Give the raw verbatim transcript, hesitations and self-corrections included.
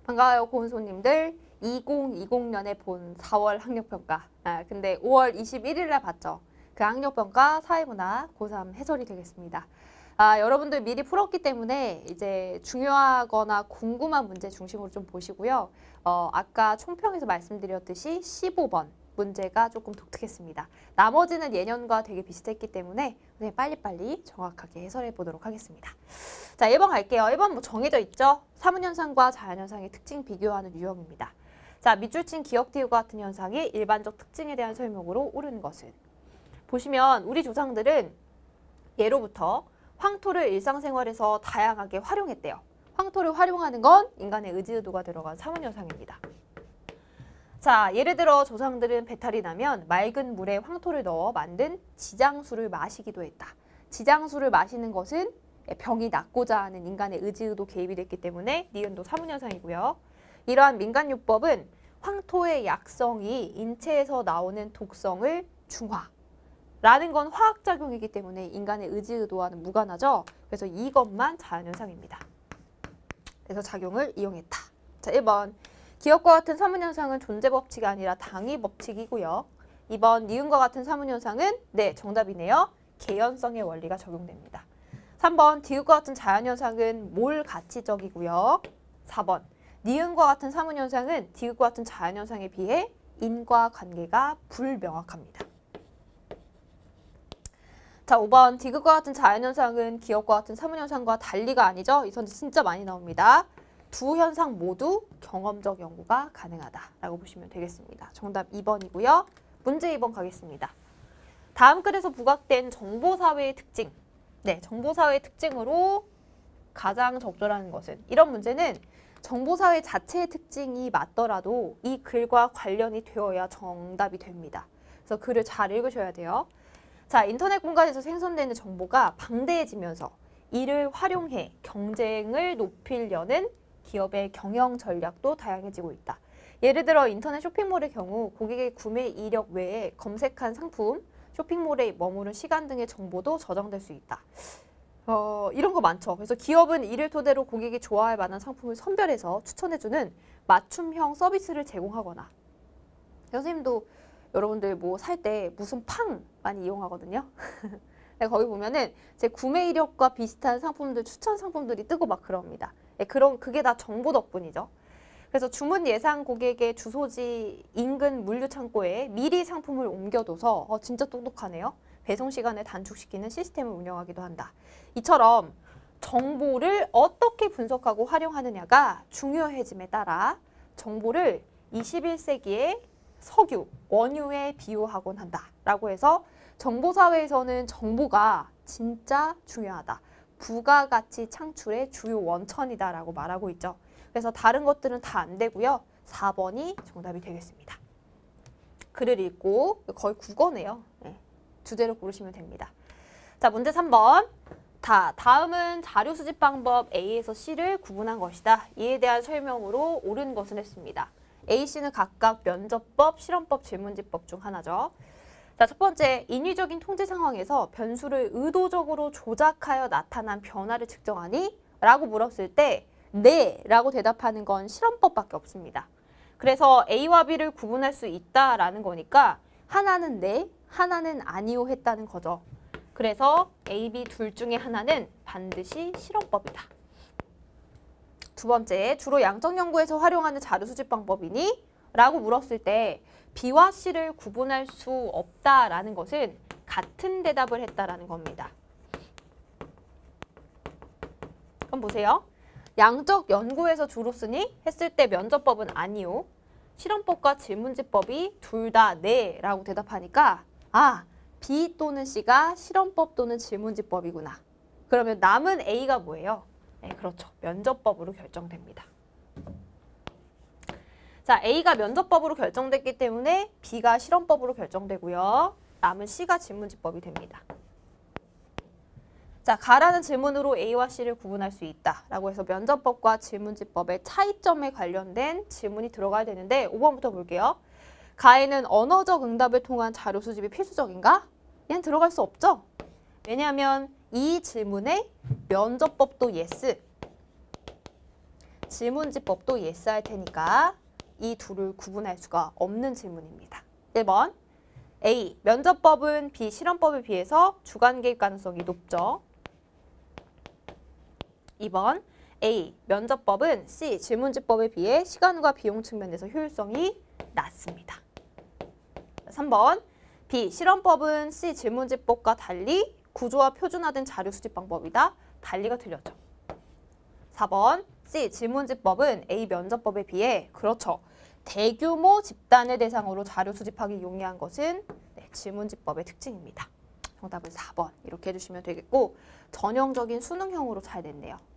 반가워요, 고은 손님들. 이천이십 년에 본 사월 학력평가. 아, 근데 오월 이십일일 날 봤죠. 그 학력평가 사회문화 고삼 해설이 되겠습니다. 아, 여러분들 미리 풀었기 때문에 이제 중요하거나 궁금한 문제 중심으로 좀 보시고요. 어, 아까 총평에서 말씀드렸듯이 십오 번 문제가 조금 독특했습니다. 나머지는 예년과 되게 비슷했기 때문에 빨리빨리 정확하게 해설해 보도록 하겠습니다. 자, 일 번 갈게요. 일 번 뭐 정해져 있죠? 사문현상과 자연현상의 특징 비교하는 유형입니다. 자, 밑줄친 기억티우과 같은 현상의 일반적 특징에 대한 설명으로 옳은 것은? 보시면 우리 조상들은 예로부터 황토를 일상생활에서 다양하게 활용했대요. 황토를 활용하는 건 인간의 의지의도가 들어간 사문현상입니다. 자, 예를 들어 조상들은 배탈이 나면 맑은 물에 황토를 넣어 만든 지장수를 마시기도 했다. 지장수를 마시는 것은 병이 낫고자 하는 인간의 의지의도 개입이 됐기 때문에 니은도 사문현상이고요. 이러한 민간요법은 황토의 약성이 인체에서 나오는 독성을 중화라는 건 화학작용이기 때문에 인간의 의지의도와는 무관하죠. 그래서 이것만 자연현상입니다. 그래서 작용을 이용했다. 자, 일 번. 기억과 같은 사문현상은 존재법칙이 아니라 당위법칙이고요. 이 번 니은과 같은 사문현상은 네, 정답이네요. 개연성의 원리가 적용됩니다. 삼 번 디귿과 같은 자연현상은 몰가치적이고요. 사 번 니은과 같은 사문현상은 디귿과 같은 자연현상에 비해 인과관계가 불명확합니다. 자, 오 번 디귿과 같은 자연현상은 기억과 같은 사문현상과 달리가 아니죠. 이 선지 진짜 많이 나옵니다. 두 현상 모두 경험적 연구가 가능하다라고 보시면 되겠습니다. 정답 이 번이고요. 문제 이 번 가겠습니다. 다음 글에서 부각된 정보사회의 특징. 네, 정보사회의 특징으로 가장 적절한 것은? 이런 문제는 정보사회 자체의 특징이 맞더라도 이 글과 관련이 되어야 정답이 됩니다. 그래서 글을 잘 읽으셔야 돼요. 자, 인터넷 공간에서 생성되는 정보가 방대해지면서 이를 활용해 경쟁을 높이려는 기업의 경영 전략도 다양해지고 있다. 예를 들어 인터넷 쇼핑몰의 경우 고객의 구매 이력 외에 검색한 상품, 쇼핑몰에 머무른 시간 등의 정보도 저장될 수 있다. 어, 이런 거 많죠. 그래서 기업은 이를 토대로 고객이 좋아할 만한 상품을 선별해서 추천해주는 맞춤형 서비스를 제공하거나, 선생님도 여러분들 뭐 살 때 무슨 팡 많이 이용하거든요. 거기 보면은 제 구매 이력과 비슷한 상품들, 추천 상품들이 뜨고 막 그럽니다. 그런 그게 다 정보 덕분이죠. 그래서 주문 예상 고객의 주소지 인근 물류 창고에 미리 상품을 옮겨둬서 어, 진짜 똑똑하네요. 배송 시간을 단축시키는 시스템을 운영하기도 한다. 이처럼 정보를 어떻게 분석하고 활용하느냐가 중요해짐에 따라 정보를 이십일 세기의 석유, 원유에 비유하곤 한다라고 해서 정보사회에서는 정보가 진짜 중요하다. 부가가치 창출의 주요 원천이다라고 말하고 있죠. 그래서 다른 것들은 다 안 되고요. 사 번이 정답이 되겠습니다. 글을 읽고 거의 국어네요. 네, 주제를 고르시면 됩니다. 자, 문제 삼 번. 다, 다음은 자료 수집 방법 A에서 C를 구분한 것이다. 이에 대한 설명으로 옳은 것은 했습니다. A, C는 각각 면접법, 실험법, 질문지법 중 하나죠. 자, 첫 번째, 인위적인 통제 상황에서 변수를 의도적으로 조작하여 나타난 변화를 측정하니? 라고 물었을 때 네! 라고 대답하는 건 실험법밖에 없습니다. 그래서 A와 B를 구분할 수 있다라는 거니까 하나는 네, 하나는 아니요 했다는 거죠. 그래서 A, B 둘 중에 하나는 반드시 실험법이다. 두 번째, 주로 양적 연구에서 활용하는 자료 수집 방법이니? 라고 물었을 때 B와 C를 구분할 수 없다라는 것은 같은 대답을 했다라는 겁니다. 그럼 보세요. 양적 연구에서 주로 쓰니? 했을 때 면접법은 아니요. 실험법과 질문지법이 둘 다 네 라고 대답하니까 아, B 또는 C가 실험법 또는 질문지법이구나. 그러면 남은 A가 뭐예요? 네, 그렇죠. 면접법으로 결정됩니다. 자, A가 면접법으로 결정됐기 때문에 B가 실험법으로 결정되고요. 남은 C가 질문지법이 됩니다. 자, 가라는 질문으로 A와 C를 구분할 수 있다 라고 해서 면접법과 질문지법의 차이점에 관련된 질문이 들어가야 되는데 오 번부터 볼게요. 가에는 언어적 응답을 통한 자료 수집이 필수적인가? 얘는 들어갈 수 없죠. 왜냐하면 이 질문에 면접법도 yes, 지문지법도 yes 할 테니까 이 둘을 구분할 수가 없는 질문입니다. 일 번 A. 면접법은 B. 실험법에 비해서 주관 개입 가능성이 높죠. 이 번 A. 면접법은 C. 질문지법에 비해 시간과 비용 측면에서 효율성이 낮습니다. 삼 번 B. 실험법은 C. 질문지법과 달리 구조화 표준화된 자료 수집 방법이다. 달리가 틀렸죠. 사 번 C. 질문지법은 A. 면접법에 비해 그렇죠. 대규모 집단을 대상으로 자료 수집하기 용이한 것은 네, 질문지법의 특징입니다. 정답은 사 번 이렇게 해주시면 되겠고 전형적인 수능형으로 잘 냈네요.